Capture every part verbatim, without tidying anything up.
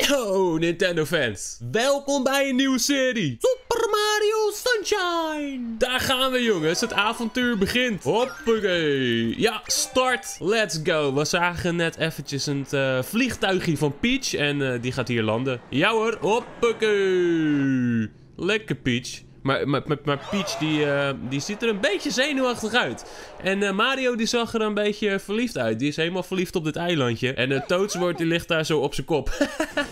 Yo, Nintendo fans. Welkom bij een nieuwe serie. Super Mario Sunshine. Daar gaan we, jongens. Het avontuur begint. Hoppakee. Ja, start. Let's go. We zagen net eventjes een uh, vliegtuigje van Peach. En uh, die gaat hier landen. Ja hoor. Hoppakee. Lekker Peach. Maar, maar, maar Peach die, uh, die ziet er een beetje zenuwachtig uit. En uh, Mario die zag er een beetje verliefd uit. Die is helemaal verliefd op dit eilandje. En uh, Toadsworth die ligt daar zo op zijn kop.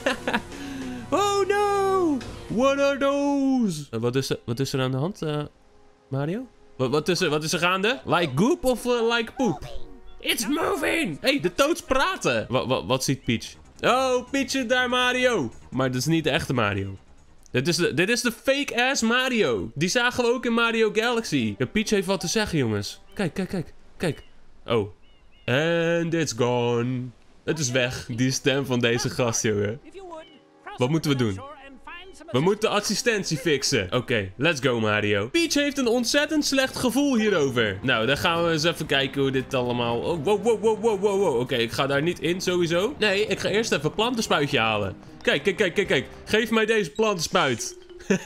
Oh no! What are those? Uh, wat, is er, wat is er aan de hand, uh, Mario? Wat, wat, is er, wat is er gaande? Like goop of uh, like poop? It's moving! Hey, de Toads praten! Wat, wat, wat ziet Peach? Oh, Peach is daar, Mario! Maar dat is niet de echte Mario. Dit is de, dit is de fake-ass Mario. Die zagen we ook in Mario Galaxy. Ja, Peach heeft wat te zeggen, jongens. Kijk, kijk, kijk. Kijk. Oh. And it's gone. Het is weg. Die stem van deze gast, jongen. Wat moeten we doen? We moeten de assistentie fixen. Oké, okay, let's go, Mario. Peach heeft een ontzettend slecht gevoel hierover. Nou, dan gaan we eens even kijken hoe dit allemaal... Oh, wow, wow, wow, wow, wow, wow. Oké, okay, ik ga daar niet in, sowieso. Nee, ik ga eerst even een plantenspuitje halen. Kijk, kijk, kijk, kijk, kijk. Geef mij deze plantenspuit.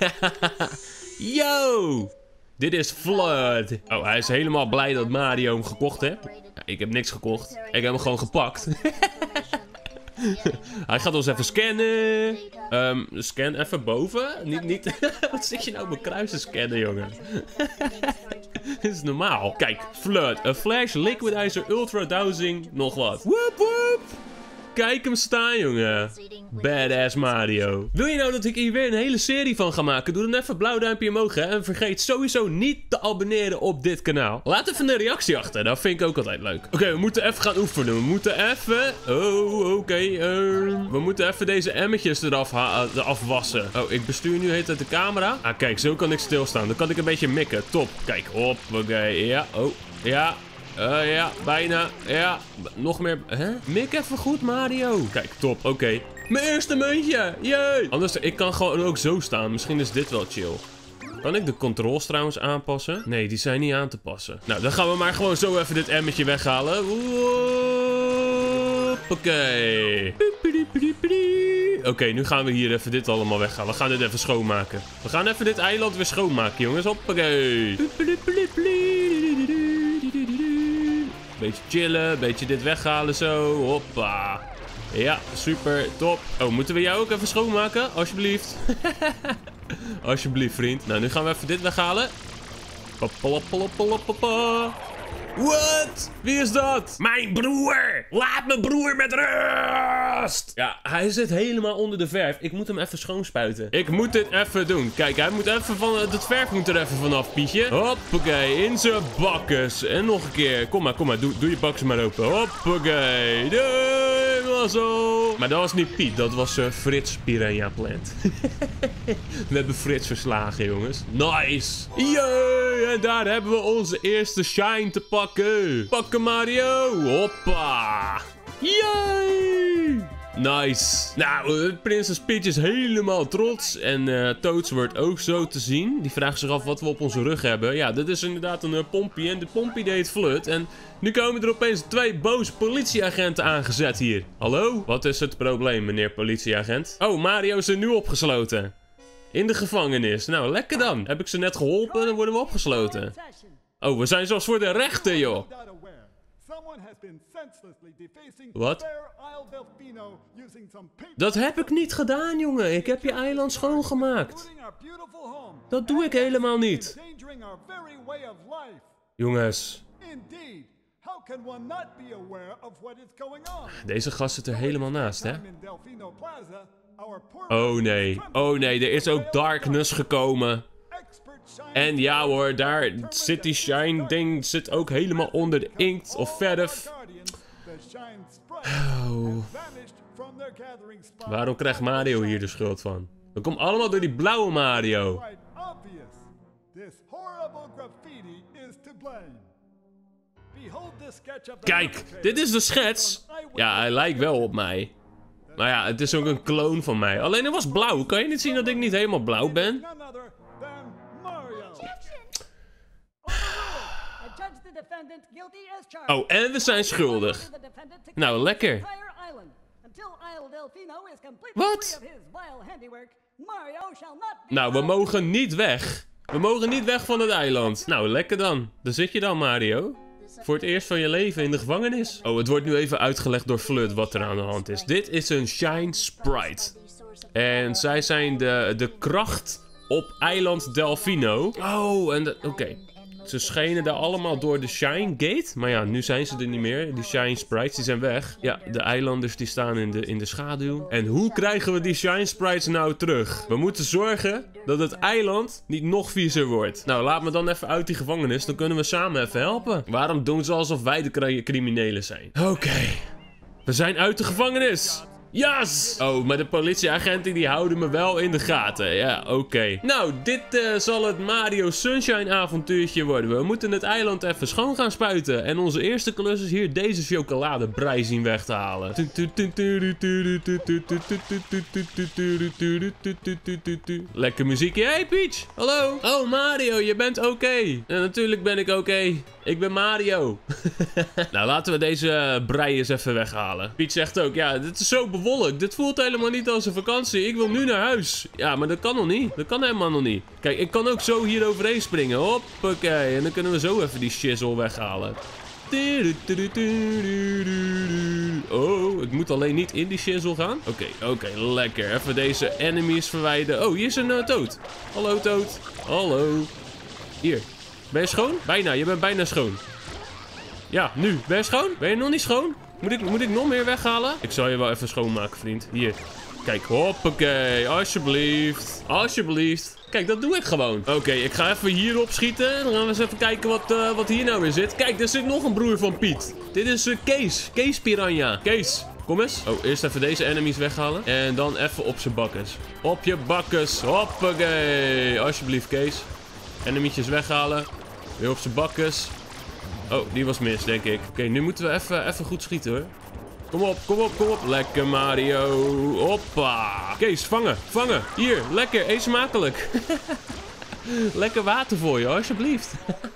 Yo! Dit is Flood. Oh, hij is helemaal blij dat Mario hem gekocht heeft. Ja, ik heb niks gekocht. Ik heb hem gewoon gepakt. Hij gaat ons even scannen. Um, scan even boven. Niet, niet... Wat zit je nou mijn kruis te scannen, jongen? Dit is normaal. Kijk, Flood. A Flash, Liquidizer, Ultra Dowsing, nog wat. Woep woep. Kijk hem staan, jongen. Badass Mario. Wil je nou dat ik hier weer een hele serie van ga maken? Doe dan even een blauw duimpje omhoog, hè. En vergeet sowieso niet te abonneren op dit kanaal. Laat even een reactie achter. Dat vind ik ook altijd leuk. Oké, okay, we moeten even gaan oefenen. We moeten even... Oh, oké. Okay. Uh... We moeten even deze emmetjes eraf, eraf wassen. Oh, ik bestuur nu heet uit de camera. Ah, kijk. Zo kan ik stilstaan. Dan kan ik een beetje mikken. Top. Kijk. Hop. Oké. Okay. Ja. Oh. Ja. Uh, ja, bijna. Ja, nog meer. Hè? Mik even goed, Mario. Kijk, top. Oké. Okay. Mijn eerste muntje. Jee. Anders, ik kan gewoon ook zo staan. Misschien is dit wel chill. Kan ik de controls trouwens aanpassen? Nee, die zijn niet aan te passen. Nou, dan gaan we maar gewoon zo even dit emmetje weghalen. Oké. Oké, okay, nu gaan we hier even dit allemaal weghalen. We gaan dit even schoonmaken. We gaan even dit eiland weer schoonmaken, jongens. Hoppakee. Beetje chillen, beetje dit weghalen zo. Hoppa. Ja, super, top. Oh, moeten we jou ook even schoonmaken? Alsjeblieft. Alsjeblieft, vriend. Nou, nu gaan we even dit weghalen. Wat? Wie is dat? Mijn broer! Laat mijn broer met rust! Ja, hij zit helemaal onder de verf. Ik moet hem even schoonspuiten. Ik moet dit even doen. Kijk, hij moet even van... Het verf moet er even vanaf, Pietje. Hoppakee, in zijn bakkes. En nog een keer. Kom maar, kom maar. Doe, doe je bakkes maar open. Hoppakee. Doei, mazzel. Maar dat was niet Piet. Dat was uh, Frits Piranha Plant. We hebben Frits verslagen, jongens. Nice. Yay! En daar hebben we onze eerste shine te pakken. Pakken, Mario. Hoppa. Yay! Nice. Nou, Prinses Peach is helemaal trots. En uh, Toadsworth ook zo te zien. Die vraagt zich af wat we op onze rug hebben. Ja, dit is inderdaad een uh, pompie. En de pompie deed Flood. En nu komen er opeens twee boze politieagenten aangezet hier. Hallo? Wat is het probleem, meneer politieagent? Oh, Mario is er nu opgesloten. In de gevangenis. Nou, lekker dan. Heb ik ze net geholpen, dan worden we opgesloten. Oh, we zijn zelfs voor de rechter, joh. Wat? Dat heb ik niet gedaan, jongen. Ik heb je eiland schoongemaakt. Dat doe ik helemaal niet. Jongens. Deze gast zit er helemaal naast, hè? Oh nee. Oh nee, er is ook darkness gekomen. En ja hoor, daar zit die shine ding zit ook helemaal onder de inkt of verf. Oh. Waarom krijgt Mario hier de schuld van? Dat komt allemaal door die blauwe Mario. Kijk, dit is de schets. Ja, hij lijkt wel op mij. Maar ja, het is ook een kloon van mij. Alleen hij was blauw. Kan je niet zien dat ik niet helemaal blauw ben? Oh, en we zijn schuldig. Nou, lekker. Wat? Nou, we mogen niet weg. We mogen niet weg van het eiland. Nou, lekker dan. Daar zit je dan, Mario. Voor het eerst van je leven in de gevangenis. Oh, het wordt nu even uitgelegd door Flood wat er aan de hand is. Dit is een Shine Sprite. En zij zijn de, de kracht op eiland Delfino. Oh, en oké. Okay. Ze schenen daar allemaal door de Shine Gate. Maar ja, nu zijn ze er niet meer. Die Shine Sprites die zijn weg. Ja, de eilanders die staan in de, in de schaduw. En hoe krijgen we die Shine Sprites nou terug? We moeten zorgen dat het eiland niet nog viezer wordt. Nou, laat me dan even uit die gevangenis. Dan kunnen we samen even helpen. Waarom doen ze alsof wij de criminelen zijn? Oké. Okay. We zijn uit de gevangenis. Yes! Oh, maar de politieagenten die houden me wel in de gaten. Ja, oké. Okay. Nou, dit uh, zal het Mario Sunshine avontuurtje worden. We moeten het eiland even schoon gaan spuiten. En onze eerste klus is hier deze chocoladebrei zien weg te halen. Lekker muziekje. Hey Peach! Hallo! Oh Mario, je bent oké. Okay. Ja, natuurlijk ben ik oké. Okay. Ik ben Mario. Nou, laten we deze brei eens even weghalen. Peach zegt ook, ja, dit is zo bewolkt. Dit voelt helemaal niet als een vakantie. Ik wil nu naar huis. Ja, maar dat kan nog niet. Dat kan helemaal nog niet. Kijk, ik kan ook zo hier overheen springen. Hoppakee. En dan kunnen we zo even die shizzle weghalen. Oh, ik moet alleen niet in die shizzle gaan. Oké, okay, oké, okay, lekker. Even deze enemies verwijderen. Oh, hier is een uh, toad. Hallo, toad. Hallo. Hier. Ben je schoon? Bijna, je bent bijna schoon. Ja, nu. Ben je schoon? Ben je nog niet schoon? Moet ik, moet ik nog meer weghalen? Ik zal je wel even schoonmaken, vriend. Hier. Kijk, hoppakee. Alsjeblieft. Alsjeblieft. Kijk, dat doe ik gewoon. Oké, okay, ik ga even hierop schieten. Dan gaan we eens even kijken wat, uh, wat hier nou weer zit. Kijk, er zit nog een broer van Piet. Dit is uh, Kees. Kees Piranha. Kees. Kom eens. Oh, eerst even deze enemies weghalen. En dan even op zijn bakkes. Op je bakkes. Hoppakee. Alsjeblieft, Kees. Enemietjes weghalen. Weer op zijn bakkes. Oh, die was mis, denk ik. Oké, okay, nu moeten we even, even goed schieten, hoor. Kom op, kom op, kom op. Lekker, Mario. Hoppa. Kees, vangen, vangen. Hier, lekker, eet smakelijk. Lekker water voor je, alsjeblieft.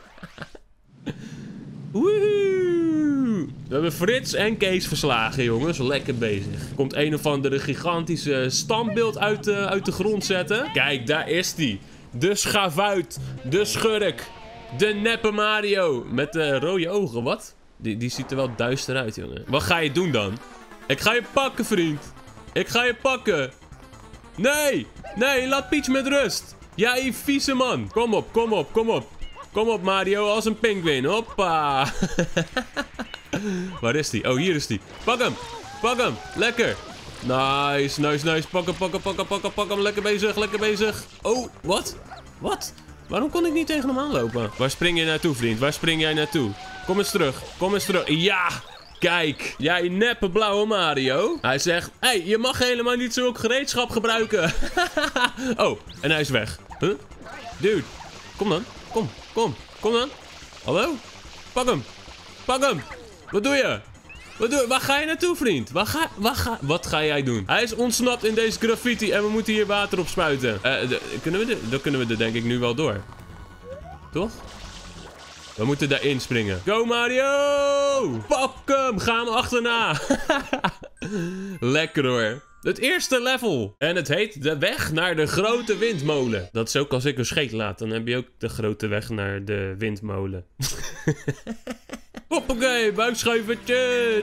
Woehoe. We hebben Frits en Kees verslagen, jongens. Lekker bezig. Komt een of andere gigantische standbeeld uit de, uit de grond zetten. Kijk, daar is die. De schavuit. De schurk. De neppe Mario. Met de uh, rode ogen, wat? Die, die ziet er wel duister uit, jongen. Wat ga je doen dan? Ik ga je pakken, vriend. Ik ga je pakken. Nee. Nee, laat Peach met rust. Jij vieze man. Kom op, kom op, kom op. Kom op, Mario, als een pinguïn. Hoppa. Waar is die? Oh, hier is die. Pak hem. Pak hem. Lekker. Nice, nice, nice. Pak hem, pak hem, pak hem, pak hem, pak hem. Lekker bezig, lekker bezig. Oh, wat? Wat? Waarom kon ik niet tegen hem aanlopen? Waar spring je naartoe, vriend? Waar spring jij naartoe? Kom eens terug. Kom eens terug. Ja! Kijk. Jij neppe blauwe Mario. Hij zegt, hé, hey, je mag helemaal niet zulk gereedschap gebruiken. Oh, en hij is weg. Huh? Dude. Kom dan. Kom, kom. Kom dan. Hallo? Pak hem. Pak hem. Wat doe je? Wat doe je? Waar ga je naartoe, vriend? Waar ga, waar ga, wat ga jij doen? Hij is ontsnapt in deze graffiti en we moeten hier water op spuiten. Uh, de, kunnen we de, dan kunnen we er denk ik nu wel door. Toch? We moeten daarin springen. Go, Mario! Pak hem! Ga hem achterna! Lekker hoor. Het eerste level. En het heet de weg naar de grote windmolen. Dat is ook als ik een scheet laat. Dan heb je ook de grote weg naar de windmolen. Hoppakee, buikschuivertje.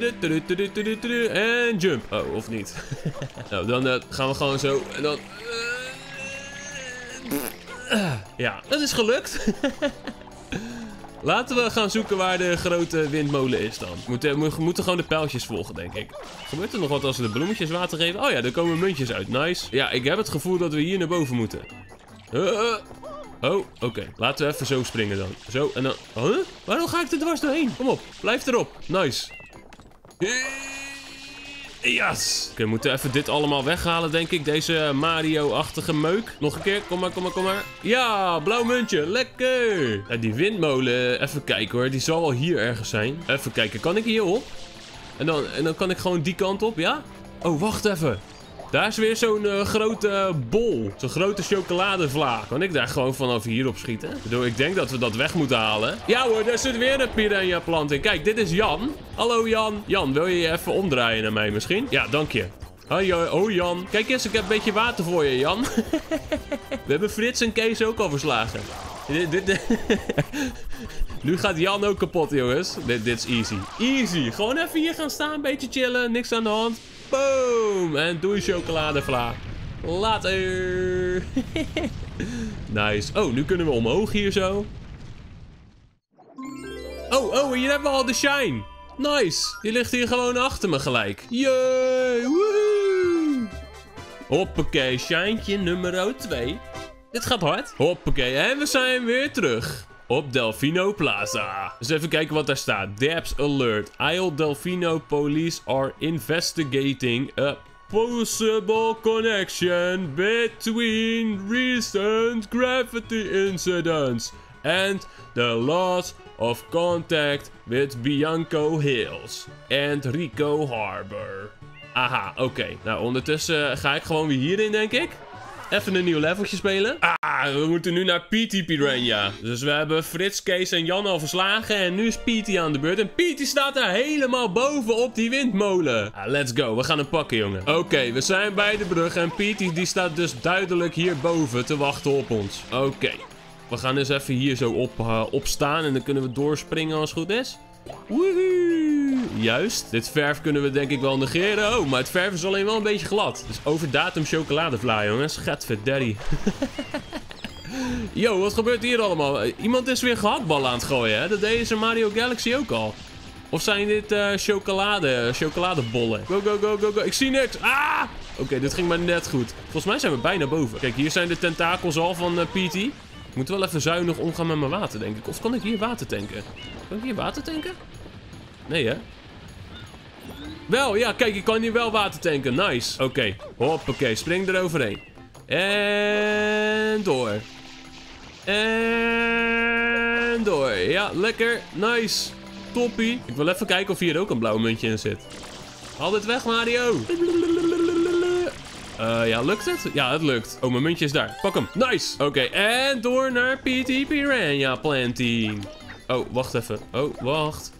En jump. Oh, of niet. Nou, dan uh, gaan we gewoon zo. En dan... Uh, ja, dat is gelukt. Laten we gaan zoeken waar de grote windmolen is dan. We moeten, we moeten gewoon de pijltjes volgen, denk ik. Gebeurt er nog wat als we de bloemetjes water geven? Oh ja, er komen muntjes uit. Nice. Ja, ik heb het gevoel dat we hier naar boven moeten. Uh, oh, oké. Okay. Laten we even zo springen dan. Zo, en dan... Huh? Waarom ga ik er dwars doorheen? Kom op, blijf erop. Nice. Yes. Oké, okay, we moeten even dit allemaal weghalen, denk ik. Deze Mario-achtige meuk. Nog een keer. Kom maar, kom maar, kom maar. Ja, blauw muntje. Lekker. Ja, die windmolen, even kijken hoor. Die zal wel hier ergens zijn. Even kijken. Kan ik hier op? En dan, en dan kan ik gewoon die kant op, ja? Oh, wacht even. Daar is weer zo'n uh, grote bol. Zo'n grote chocoladevlaag. Kan ik daar gewoon vanaf hier op schieten? Ik bedoel, ik denk dat we dat weg moeten halen. Ja hoor, daar zit weer een piranha plant in. Kijk, dit is Jan. Hallo Jan. Jan, wil je je even omdraaien naar mij misschien? Ja, dank je. Hoi, oh Jan. Kijk eens, ik heb een beetje water voor je, Jan. We hebben Frits en Kees ook al verslagen. Dit, dit, nu gaat Jan ook kapot, jongens. Dit, dit is easy. Easy. Gewoon even hier gaan staan, een beetje chillen. Niks aan de hand. Boom. En doei chocoladevla. Later. Nice. Oh, nu kunnen we omhoog hier zo. Oh, oh, hier hebben we al de shine. Nice. Die ligt hier gewoon achter me gelijk. Yay. Woehoe. Hoppakee, shine'tje nummer twee. Dit gaat hard. Hoppakee, en we zijn weer terug. Op Delfino Plaza. Dus even kijken wat daar staat. Debs alert. Isle Delfino police are investigating a possible connection between recent graffiti incidents and the loss of contact with Bianco Hills and Rico Harbor. Aha, oké. Okay. Nou, ondertussen ga ik gewoon weer hierin, denk ik. Even een nieuw leveltje spelen. Ah, we moeten nu naar P T Piranha. Dus we hebben Frits, Kees en Jan al verslagen. En nu is P T aan de beurt. En P T staat daar helemaal boven op die windmolen. Ah, let's go. We gaan hem pakken, jongen. Oké, okay, we zijn bij de brug. En P T die staat dus duidelijk hierboven te wachten op ons. Oké. Okay. We gaan dus even hier zo op, uh, op staan. En dan kunnen we doorspringen als het goed is. Woehoe. Juist. Dit verf kunnen we denk ik wel negeren. Oh, maar het verf is alleen wel een beetje glad. Dus over datum chocoladevla, jongens. Gadverdaddy. Yo, wat gebeurt hier allemaal? Iemand is weer gehaktballen aan het gooien, hè? Dat deden ze in Mario Galaxy ook al. Of zijn dit uh, chocolade, chocoladebollen? Go, go, go, go, go. Ik zie niks. Ah! Oké, okay, dit ging maar net goed. Volgens mij zijn we bijna boven. Kijk, hier zijn de tentakels al van uh, P T. Ik moet wel even zuinig omgaan met mijn water, denk ik. Of kan ik hier water tanken? Kan ik hier water tanken? Nee, hè? Wel, ja, kijk, ik kan hier wel water tanken. Nice. Oké. Okay. Hoppakee, spring eroverheen. En door. En door. Ja, lekker. Nice. Toppie. Ik wil even kijken of hier ook een blauw muntje in zit. Haal dit weg, Mario. Uh, ja, lukt het? Ja, het lukt. Oh, mijn muntje is daar. Pak hem. Nice. Oké, okay, en door naar P T Piranha Planting. Oh, wacht even. Oh, wacht.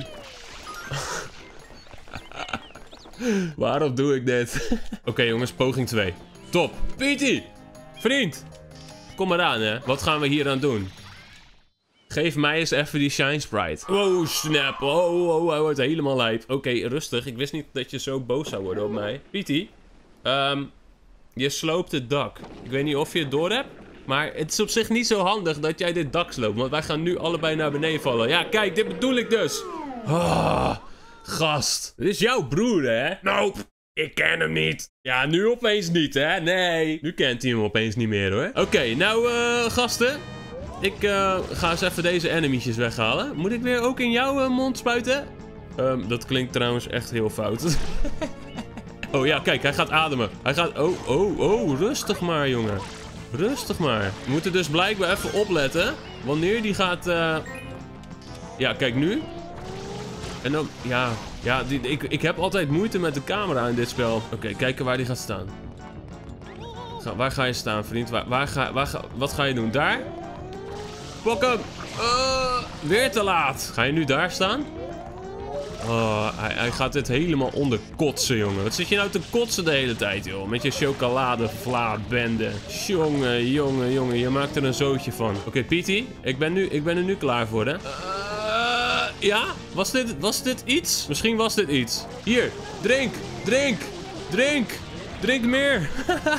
Waarom doe ik dit? Oké, okay, jongens, poging twee. Top. P T, vriend. Kom maar aan, hè. Wat gaan we hier aan doen? Geef mij eens even die Shine Sprite. Wow, snap. Oh, oh, hij wordt helemaal lijp. Oké, okay, rustig. Ik wist niet dat je zo boos zou worden op mij. P T, um, je sloopt het dak. Ik weet niet of je het door hebt. Maar het is op zich niet zo handig dat jij dit dak sloopt. Want wij gaan nu allebei naar beneden vallen. Ja, kijk, dit bedoel ik dus. Ah, gast. Dit is jouw broer, hè? Nope. Ik ken hem niet. Ja, nu opeens niet, hè? Nee. Nu kent hij hem opeens niet meer, hoor. Oké, okay, nou, uh, gasten. Ik uh, ga eens even deze enemy'tjes weghalen. Moet ik weer ook in jouw uh, mond spuiten? Um, dat klinkt trouwens echt heel fout. Oh ja, kijk, hij gaat ademen. Hij gaat... Oh, oh, oh, rustig maar, jongen. Rustig maar. We moeten dus blijkbaar even opletten. Wanneer die gaat... Uh... Ja, kijk nu. En dan... Ja, ja die, ik, ik heb altijd moeite met de camera in dit spel. Oké, okay, kijken waar die gaat staan. Ga, waar ga je staan, vriend? Waar, waar ga, waar ga, wat ga je doen? Daar? Pak hem! Uh, weer te laat. Ga je nu daar staan? Oh, hij, hij gaat dit helemaal onderkotsen, jongen. Wat zit je nou te kotsen de hele tijd, joh? Met je chocoladevla-bende. Jongen, jongen, jongen. Je maakt er een zootje van. Oké, okay, P T. Ik ben, nu, ik ben er nu klaar voor, hè? Uh, ja? Was dit, was dit iets? Misschien was dit iets. Hier. Drink. Drink. Drink. Drink meer.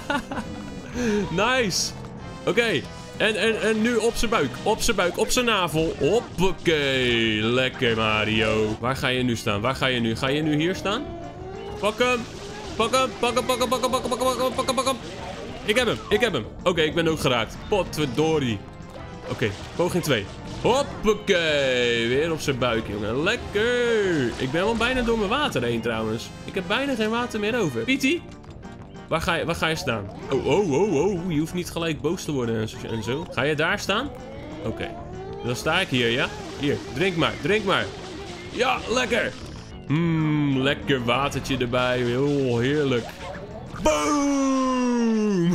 Nice. Oké. Okay. En, en, en nu op zijn buik. Op zijn buik. Op zijn navel. Hoppakee. Lekker, Mario. Waar ga je nu staan? Waar ga je nu? Ga je nu hier staan? Pak hem. Pak hem. Pak hem. Pak hem. Pak hem. Pak hem. Pak hem. Pak hem. Pak hem. Pak hem. Ik heb hem. Ik heb hem. Oké, okay, ik ben ook geraakt. Potverdorie. Oké, okay, poging twee. Hoppakee. Weer op zijn buik, jongen. Lekker. Ik ben wel bijna door mijn water heen, trouwens. Ik heb bijna geen water meer over. P T? Waar ga je, waar ga je staan? Oh, oh, oh, oh. Je hoeft niet gelijk boos te worden en zo. Ga je daar staan? Oké. Okay. Dan sta ik hier, ja? Hier, drink maar, drink maar. Ja, lekker. Mmm, lekker watertje erbij. Oh, heerlijk. Boom!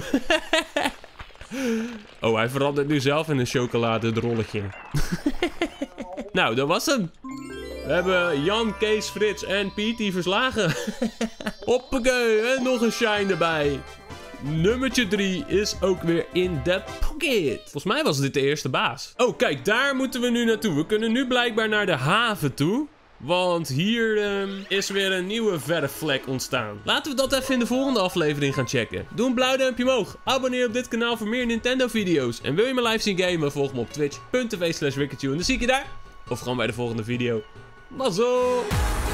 Oh, hij verandert nu zelf in een chocoladedrolletje. Nou, dat was hem. We hebben Jan, Kees, Frits en Pietie verslagen. Hoppakee, en nog een shine erbij. Nummertje drie is ook weer in de pocket. Volgens mij was dit de eerste baas. Oh, kijk, daar moeten we nu naartoe. We kunnen nu blijkbaar naar de haven toe. Want hier um, is weer een nieuwe verfvlek ontstaan. Laten we dat even in de volgende aflevering gaan checken. Doe een blauw duimpje omhoog. Abonneer op dit kanaal voor meer Nintendo video's. En wil je me live zien gamen? Volg me op twitch punt tv slash wikkertune. En dan zie ik je daar. Of gewoon bij de volgende video. Mazzel!